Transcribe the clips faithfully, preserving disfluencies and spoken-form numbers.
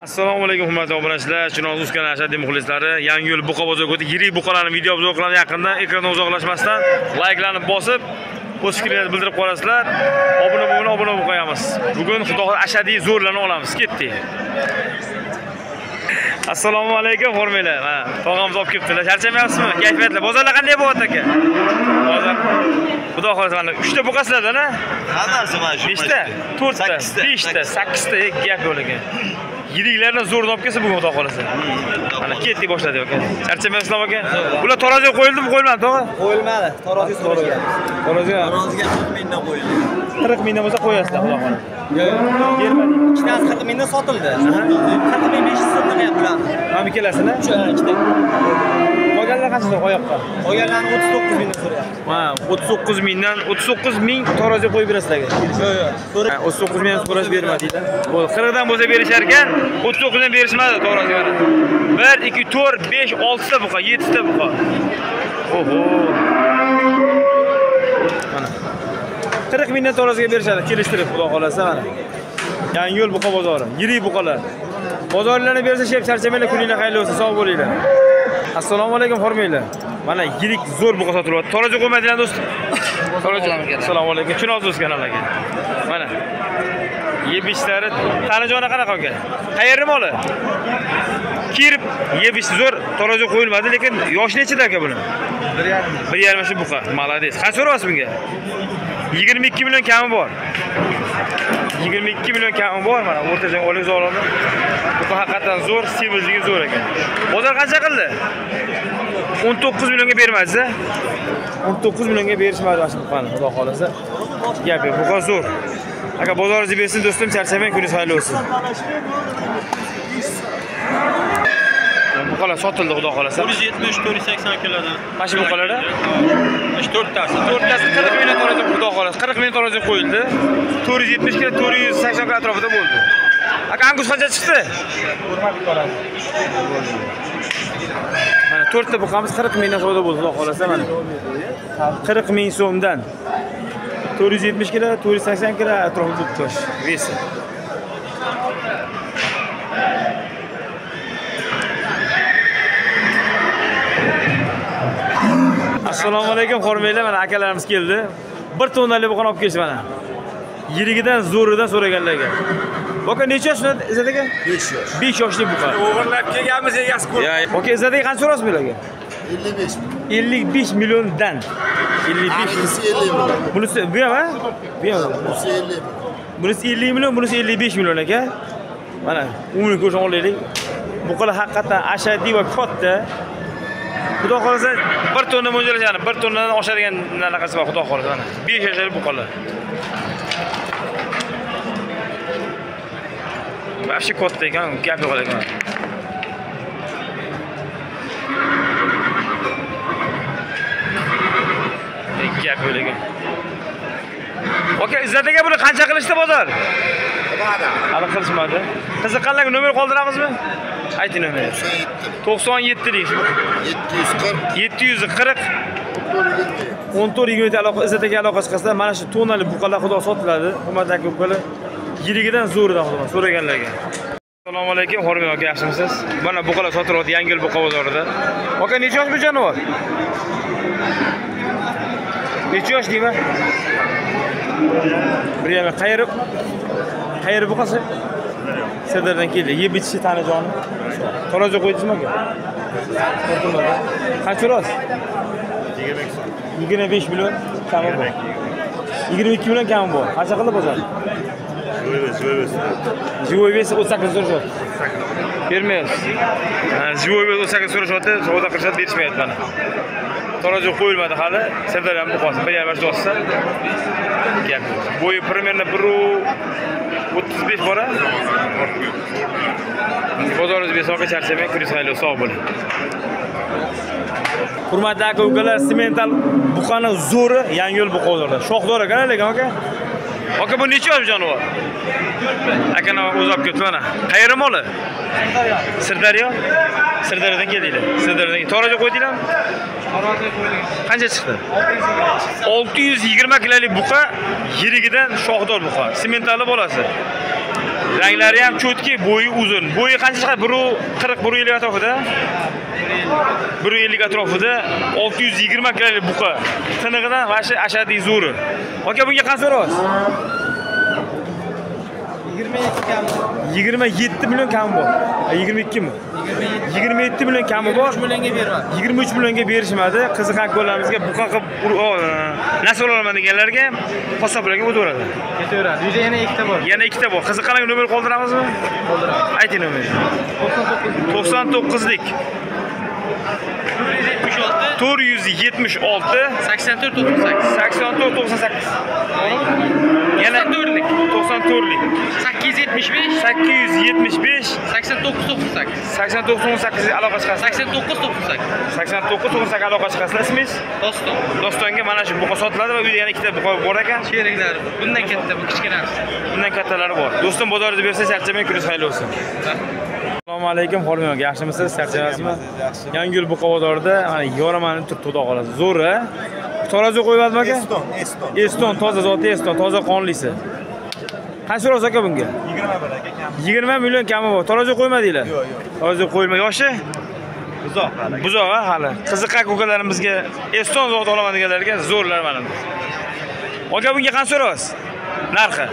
Assalomu alaykum hurmatli obunachilar, Chinoz Uzkan ashaddiy muxlislari. Yangi yo'l buqa bozor o'tdi. Yirik buqalarni video obzor qilamiz yaqindan. Ekrandan uzoqlashmasdan layklarni bosib, o'z fikringizni bildirib qo'yasizlar. Obuna bo'lib, obuna bo'lib qo'yamiz. Bugun xudo xohlasa ashaddiy zo'rlarni olamiz. Ketdik. Assalomu alaykum hormanglar. Ha, tog'amiz olib kelibdilar. Charchamayapsizmi? Kayfiyatlar. Bozorlar qanday bo'lyapti aka? Bozor. Xudo xohlasa mana uchta buqasizlarda-na? Hammasi mana shu. beshta, to'rtta, beshta, sakkizta gap yo'q ekan. Yiriklarni zo'r olib kelsa bugun xudo xohlasa. Mana ketdik boshladik aka. Charchamayapsizlar aka? Ular taroziga qo'yildimi, qo'yilmadi, to'g'ri? Qo'yilmadi. Taroziga so'ragan. Taroziga Taroziga qirq mingdan qo'yildi. qirq mingdan bo'lsa qo'yasizlar, xudo xohlasa. Yo'q, bermadik. Ikkitasi qirq mingdan sotildi. qirq ming besh yuz so'mdan qilyaptilar. Mana ikkalasini? Ikkita. Qolganlar qanchadan qo'yapti? Qolganlarni o'ttiz to'qqiz mingdan so'rayapti. Ha, o'ttiz to'qqiz mingdan o'ttiz to'qqiz ming taroziga qo'yib berasizlarga. Yo'q, yo'q. o'ttiz to'qqiz mingdan so'rash bermadinglar. Bo'ldi, qirq dan bo'lsa berishar ekan, o'ttiz to'qqiz dan berishmadi taroziga. bir, ikki, to'rt, besh, olti ta buqa, yetti ta buqa. Oho. Mana. qirq mingdan taroziga berishadi, kelishtirib xudo xolasa mana. Yangi yo'l buqa bozori, yirik buqalar. Bozorlarni bersa shep charchamanglar, kuninglar xayrli bo'lsin, sog' bo'linglar. Assalomu alaykum hormanglar. Mana yirik zo'r buqa sotilyapti. Taroziga qo'ymaydilar do'stlar. Taroziga. Assalomu alaykum. Chinoz Uzkan aka. Mana yebishlari tanijoni qanaqa ekan? Qayerni moli? Kirib yebish zo'r taroziga qo'yilmadi, lekin yosh nechida aka buni? bir yarim shu buqa. Malades. Qancha so'rayapsiz bunga? yigirma ikki million kami bor. yigirma ikki million kami bor mana. O'rtacha oliz oladi. Buqa haqiqatan zo'r, semizligi zo'r ekan. Bozor qancha qildi? o'n to'qqiz millionga bermadingiz a? o'n to'qqiz millionga berishmadi mana shu buqani, xudo xolasa. Gapi, buqa zo'r. Aka bozoringizni bersin do'stim, charchamang, kuningiz xayrli bo'lsin. Buqalar sotildi xudo xolasa. to'rt yuz yetmish to'rt yuz sakson kilodan. Mana shu buqalarda to'rttasi. to'rttasi qirq mingdan taroziga xudo xolasa. qirq ming taroziga qo'yildi. to'rt yuz yetmish kilo, to'rt yuz sakson kilo atrofida bo'ldi. Aka angus qancha chiqdi? Hurmatli qo'yamiz. Mana to'rtta buqamiz qirq mingdan savdo bo'ldi xudo xolasa mana. qirq ming so'mdan to'rt yuz yetmish kilo, to'rt yuz sakson kilo atrofida bo'ldi vesi. Assalomu alaykum hormanglar, mana akalarimiz keldi. bir tonnalik buqani olib kelishdi mana. Yirigidan, zo'ridan so'raganlarga. Boka necha yoshda Izzat aka? besh yosh. besh yoshli buqa. O'g'irlab kelganmiz egasi ko'p. Ya, boka Izzat aka qancha so'rasiz bularga? ellik besh ming. ellik besh milliondan. ellik besh million. Bunisi bu ham, ha? Bu ham. Bunisi ellik ming. Bunisi ellik million, bunisi ellik besh million aka. Mana, umumni ko'rishni olaylik. Buqalar haqiqatan ashaddiy va katta. Xudo xolasa bir tonna mo'ljallashadi, bir tonnadan oshadigan narxasi bor, xudo xolasa mana. besh yoshli buqalar. Vaqti katta ekan, gap yo'q ekan. Gap yo'q ekan. Aka, Izzat aka buni qancha qilishdi bozor? Hali qilishmadi. Qiziqqanlarga nomer qoldiramizmi? Ayting nomer. to'qson yetti lik. yetti yuz qirq o'n to'rt yigirma aloqa Izzat aka aloqa chiqasizlar. Mana shu tonali buqalar xudo sotiladi. Hurmatli aka buqalar yirigidan zo'ridan xudo so'raganlarga. Assalomu alaykum, hormang aka, yaxshimisiz? Mana buqalar sotilyapti Yangi yo'l buqa bozorida. Aka necha yosh bu jonivor? Necha yosh deyman? Birga qayerib? Qayerib buqasi? Sirdardan keldi. Yeb ichishi tanijoni. Taroziga qo'ydingizmi aka? Qancha so'rasiz? yigirma besh million kami bor. yigirma ikki million kami bor. Qancha qildi bozor? Живой вес o'ttiz sakkiz so'rashyapti. Bermayapsiz. Ha, живой вес o'ttiz sakkiz so'rashyapti, savdo qilishadi, berishmayapti mana. Taroziga qo'yilmadi hali. Sirdaryo ham buqasi bir yarim yosh bo'lsa. Gap. Bo'yi примерно bir o'ttiz besh bora. Bozoringiz besoqqa charchamang, kuningiz xayrli, sog' bo'ling. Hurmatli aka ukalar, semental buqani zo'ri Yangi yo'l buqa bozorida. Shoxdor ekan lekin aka. Aka bu necha yosh jonivor? Akani o'zi olib ketdi mana. Qayerda moli? Sirdaryo. Sirdaryo? Sirdaryodan keldinglar. Sirdaryodan. Taroziga qo'ydinglarmi? Taroziga qo'ydik. Qancha chiqdi? olti yuz yigirma kilolik buqa, yirigidan shoxdor buqa. Sementali bolasi. Ranglari ham cho'tki, bo'yi uzun. Bo'yi qancha chiqadi? bir qirq bir ellik atrofida. bir ellik atrofida olti yuz yigirma kilolik buqa. Tinig'idan vashi ashadiy zo'ri. Aka bunga qancha so'raysiz? yigirma ikki kam. yigirma yetti million kami bor. yigirma ikki mi? yigirma yetti million kami bor. uch millionga bermadi. yigirma uch millionga berishmadi. Qiziq akularimizga buqa qilib nasib olaman deganlarga hisoblarga o'taveradi. Ketaveradi. Uyda yana ikkita bor. Yana ikkita bor. Qiziqqanlarga nomer qoldiramizmi? Qoldiramiz. Ayting nomerni. to'qson to'qqizlik to'rt yuz yetmish olti sakson to'rt to'qson sakkiz. sakson to'rt to'qson sakkiz. Yana to'rtlik to'qson to'rtlik sakkiz yuz yetmish besh sakkiz yuz yetmish besh sakson to'qqiz to'qson sakkiz. sakson to'qqiz to'qson sakkiz aloqa chiqasiz. sakson to'qqiz to'qson sakkiz. sakson to'qqiz to'qson sakkiz aloqa chiqasiz. Ismingiz? Doston. Dostonga mana shu buqa sotiladi va uyda yana ikkita buqa bor ekan. Sheriklari. Bundan katta, bu kichkinasi. Bundan kattalari bor. Do'stim bozoringizni bersa, charchamay, kuningiz xayr bo'lsin. Assalomu alaykum, xormon. Yaxshimisiz? Charchamasizmi? Yangiyo'l buqa bozorida mana yoramani tur xudo qoladi. Zo'ra. Tarozi qo'ymadimi aka? Eston, Eston. Eston, toza zoti Eston, toza qonlisi. Qancha so'rasiz aka bunga? yigirma bir aka kam. yigirma million kami bor. Tarozi qo'ymadinglar? Yo'q, yo'q. Tarozi qo'yma. Yoshi? Buzoq hali. Buzoq ha hali. Qiziqqa ukalarimizga Eston zoti olaman deganlarga zo'rlar mana. Aka bunga qancha so'rasiz? Narxi?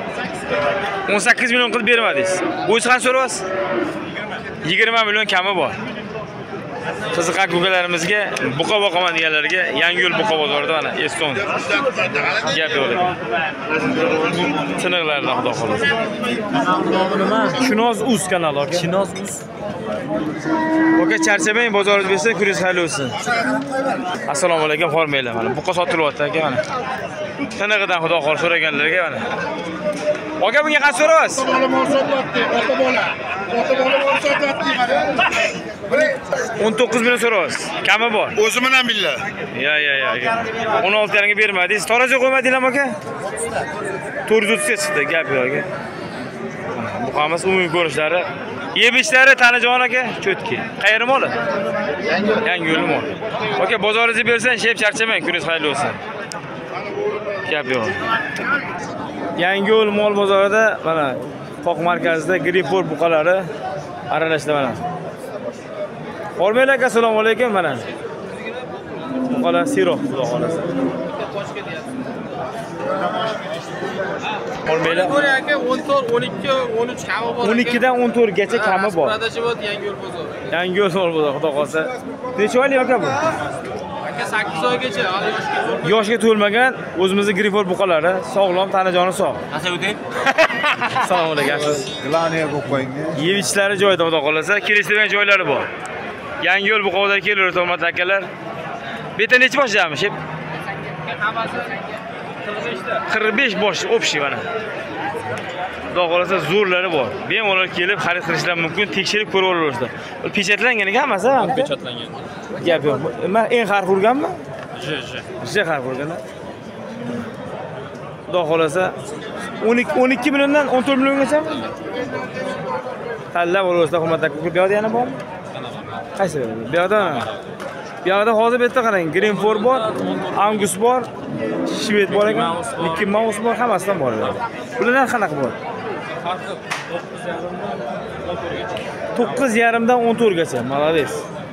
o'n sakkiz million qilib bermadingiz. O'zi qancha so'rasiz? yigirma million kami bor. Qiziq akularimizga buqa boqaman deganlarga Yangiyo'l buqa bozorida mana Eston gap yo'q. Tiniqlardan xudo xolasa. Chinoz uz kanali aka. Chinoz uz. Aka charchamang, bozoringiz bersa, kuningiz xayr bo'lsin. Assalomu alaykum, xormanglar mana. Buqa sotilyapti aka mana. Tiniqidan xudo xolasa so'raganlarga mana. Aka bunga qancha so'raysiz? Bola mol sotyapti, ota bola. Ota bola mol sotyapti mana. o'n to'qqiz million so'raysiz. Kami bor. O'zi bilan billa. Ya ya ya. o'n olti yarimga bermadingiz. Tarozi qo'ymadinglarmi aka? to'rt yuz o'ttizga chiqdi, gap yo'q aka. Buqamiz umumiy ko'rishlari, yeb-ichlari tanijon aka, cho'tki. Qayeri moli? Yangiyo'l moli. Aka bozoringizni bersan, shep charchamang, kuningiz xayr bo'lsin. Gap yo'q. Yangiyo'l mol bozorida mana qoq markazida Greenport buqalari aralashdi mana. Xormanglar aka, assalomu alaykum mana. Buqalar siroq xudo xolasa. Xormanglar. Ko'ra aka o'n to'rt, o'n ikki, o'n uch kami bor. o'n ikki dan o'n to'rt gacha kami bor. Prodachi bor Yangiyo'l bozori. Yangiyo'l mol bozori xudo xolasa. Necha oylik aka bu? Aka sakkiz oygacha, hali yoshga to'lmagan. Yoshga to'lmagan o'zimizning Greenport buqalari, sog'lom, tanajoni sog'. Qancha o'tay? Assalomu alaykum. Yaxshisiz? Glaniya qo'yib qo'ying. Yeb-ichlari joyida xudo xolasa, kelishadigan joylari bor. Yangiyo'l buqalarga kelaveradi hurmatli akalar. Beta necha bosh jami? Shep Hammasi qirq besh bosh общий mana. Xudo xolasa zo'rlari bor. Bemalol kelib xarid qilishlar mumkin, tekshirib ko'rib olasizlar. Bu pechatlangan ekan hammasi, ha? pechatlangan. Gap yo'q. Men eng harf urganmi? J J. J harf urgan. Xudo xolasa o'n ikki milliondan o'n to'rt milliongacha tanlab olasizlar hurmatli aka. Bu yoqda yana bormi? Qaysi? Bu yoqda. Bu yoqda hozir bu yerda qarang, Greenport bor, Angus bor, Shved bor ekan, Mickey Mouse bor, hammasidan bor. Bulardan qanaqa bor? to'qqiz yarim dan o'n to'rt gacha. Молодец.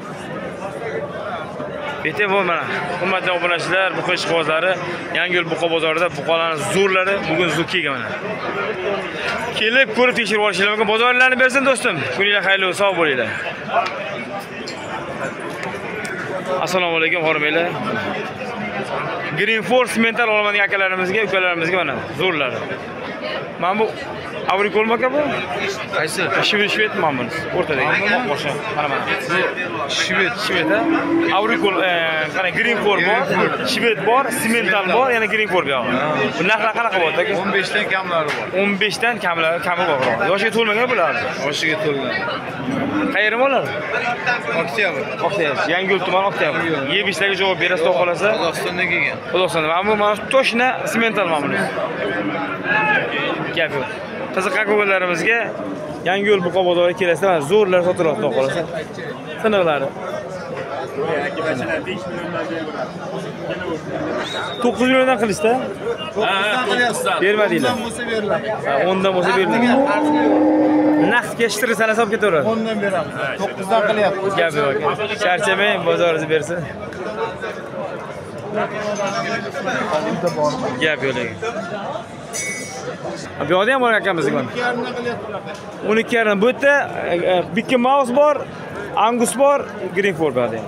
Bete bu mana. Hurmatli obunachilar, buqa ishqibozlari, Yangiyo'l buqa bozorida buqalarning zo'rlari bugun zukiga mana. Kelib ko'rib tekshirib olishinglar mumkin. Bozorlarni bersin do'stim. Kuninglar xayrli bo'lsin, sog' bo'linglar. Assalomu alaykum, xormanglar. Greenport mental olaman degan akalarimizga, ukalarimizga mana zo'rlari. Mana bu Avrikol aka bu? Qaysi? Shved Shved mana bunisi. O'rtadagi boshqa. Mana mana. Shved Shved ha. Avrikol, qara Greenport bor, Shved bor, Simental bor, yana Greenport bor. Bu narxlar qanaqa bo'ladi aka? o'n besh dan kamlari bor. o'n besh dan kamlari kami bor. Yoshiga to'lmagan bular. Yoshiga to'lgan. Qayerda bo'lar? Oktyabr. Oktyabr. Yangiyo'l tumani Oktyabr. Yeb-ichlarga javob berasiz, xudo xolasa. Qozog'istondan kelgan. Qozog'istonda. Mana bu mana toshna Simental mana bu. Gap yo'q. Qiziq akularimizga Yangiyo'l buqa bozoriga kelasizlar, mana zo'rlar sotilyapti, xudo xolasa. Tiniqlari. to'qqiz milliondan qilishdi. Bermadinglar. Ondan bo'lsa beriladi. Ha, o'ndan bo'lsa beriladi. Naqd kechtirib sana hisob ketaveradi. Ondan beramiz. to'qqizdan qilyapmiz. Gap yo'q aka. Charchamang, bozoringizni bersin. Gap yo'q aka. Bu yoqda ham bor akamiz mana. o'n ikki yarim. Bu yerda Mickey Mouse bor, Angus bor, Greenford bor ham.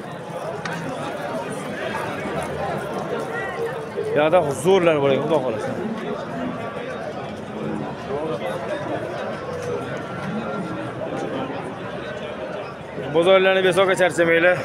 Bu yoqda zo'rlar bor ekan, xudo xolasa. Bozorlarni besoga charchamanglar.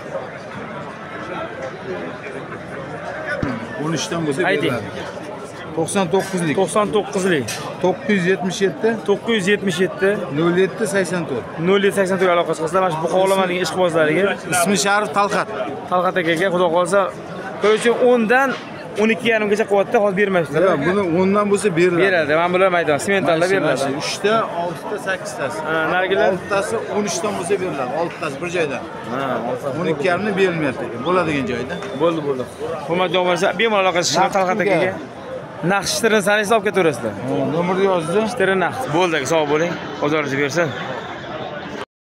o'n uchdan bo'lsa Ayting. beriladi. to'qson to'qqizlik. to'qson to'qqizlik. to'qqiz yuz yetmish yetti. to'qqiz yuz yetmish yetti. nol yetti sakson to'rt. nol yetti sakson to'rt aloqa qilsanglar, mana shu Buxoroning ishqibozlariga Ismi Sharif Talxat. Talxat akaga xudo qolsa, ko'rchi o'ndan o'n ikki yarim gacha quvvatda hozir bermayapti. Yo'q, buni o'ndan bo'lsa beriladi. Beradi. Men bular aytaman, sementallar beriladi. uchta, oltita, sakkiztasi. Ha, narigilar oltitasi o'n uchdan bo'lsa beriladi. oltitasi bir joyda. ha, o'n ikki yarimni berilmayapti ekan. Bo'ladigan joyda. bo'ldi, bo'ldi. Hurmatli bo'lsa, bemalol aloqa qilishlar Talxat akaga. Naqd ishtirini sana hisob ketaverasizlar. Nomerni yozdi. Ishtiri naqd. Bo'ldi aka, sog' bo'ling. Bozoringizni bersin.